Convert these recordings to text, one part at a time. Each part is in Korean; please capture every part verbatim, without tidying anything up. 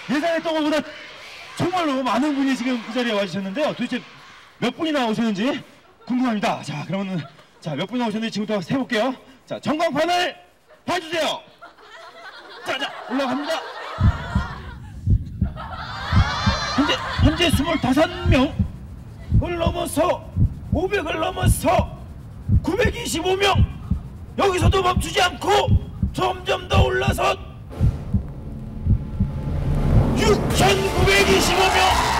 예상했던 것보다 정말로 많은 분이 지금 이 자리에 와주셨는데요. 도대체 몇 분이나 오셨는지 궁금합니다. 자, 그러면 자, 몇 분이나 오셨는지 지금부터 세볼게요. 자, 전광판을 봐주세요. 자, 자, 올라갑니다. 현재, 현재 스물다섯 명을 넘어서 오백을 넘어서 구백이십오 명. 여기서도 멈추지 않고 점점 더 올라서 육천구백이십오 명.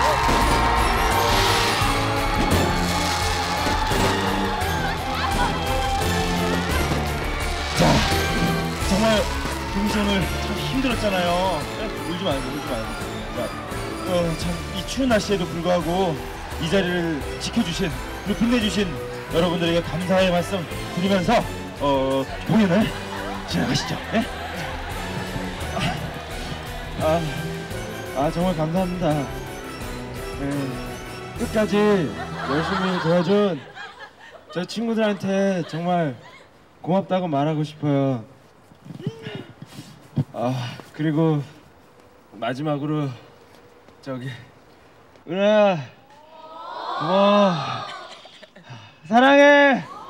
자, 정말 김씨 오늘 참 힘들었잖아요. 울지 말고 울지 말고. 자, 어, 참 이 추운 날씨에도 불구하고 이 자리를 지켜주신 그리고 빛내주신 여러분들에게 감사의 말씀 드리면서 어, 공연을 진행하시죠. 네? 아, 아 정말 감사합니다. 네, 끝까지 열심히 도와준 저 친구들한테 정말 고맙다고 말하고 싶어요. 아, 그리고 마지막으로 저기 은하야 고마워. 사랑해.